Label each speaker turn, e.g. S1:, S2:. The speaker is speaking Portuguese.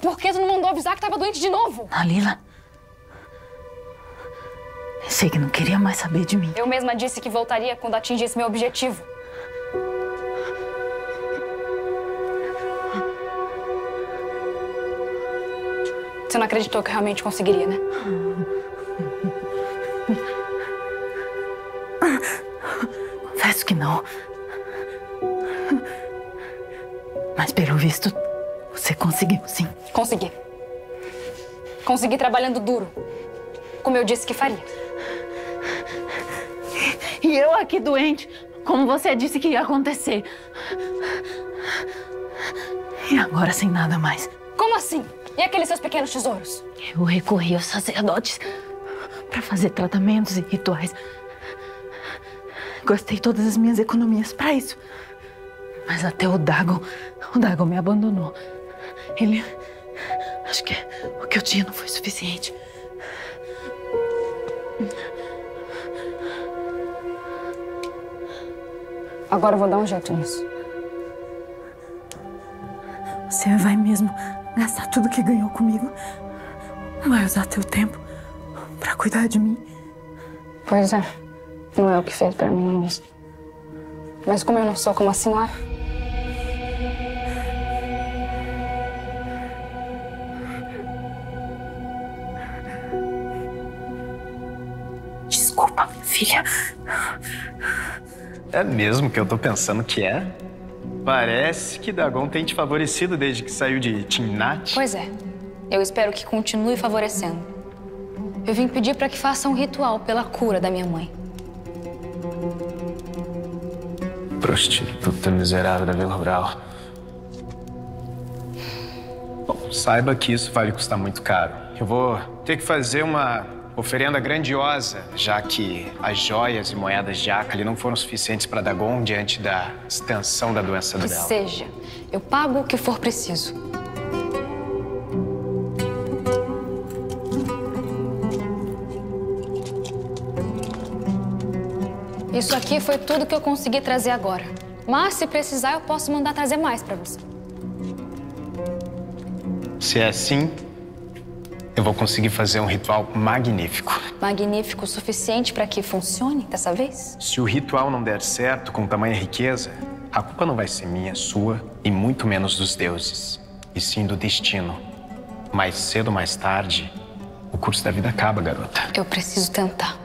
S1: por que tu não mandou avisar que tava doente de novo?
S2: Dalila, pensei que não queria mais saber de mim.
S1: Eu mesma disse que voltaria quando atingisse meu objetivo. Você não acreditou que eu realmente conseguiria, né?
S2: Confesso que não. Mas pelo visto, você conseguiu, sim.
S1: Consegui. Consegui trabalhando duro, como eu disse que faria.
S2: E eu aqui doente, como você disse que ia acontecer. E agora sem nada mais.
S1: Como assim? E aqueles seus pequenos tesouros?
S2: Eu recorri aos sacerdotes para fazer tratamentos e rituais. Gastei todas as minhas economias para isso. Mas até o Dagon me abandonou. Ele... Acho que o que eu tinha não foi suficiente.
S1: Agora eu vou dar um jeito nisso.
S2: Você vai mesmo gastar tudo que ganhou comigo? Vai usar teu tempo pra cuidar de mim?
S1: Pois é. Não é o que fez pra mim mesmo. Mas como eu não sou como a senhora...
S2: Desculpa, minha filha.
S3: É mesmo que eu tô pensando que é? Parece que Dagon tem te favorecido desde que saiu de Timnat.
S1: Pois é. Eu espero que continue favorecendo. Eu vim pedir para que faça um ritual pela cura da minha mãe.
S3: Prostituta miserável da Vila Rural. Bom, saiba que isso vai lhe custar muito caro. Eu vou ter que fazer uma oferenda grandiosa, já que as joias e moedas de Akali não foram suficientes para Dagon diante da extensão da doença dela.
S1: Que seja. Eu pago o que for preciso. Isso aqui foi tudo que eu consegui trazer agora. Mas, se precisar, eu posso mandar trazer mais para você.
S3: Se é assim, eu vou conseguir fazer um ritual magnífico.
S1: Magnífico o suficiente para que funcione dessa vez?
S3: Se o ritual não der certo com tamanha riqueza, a culpa não vai ser minha, sua e muito menos dos deuses, e sim do destino. Mais cedo ou mais tarde, o curso da vida acaba, garota.
S1: Eu preciso tentar.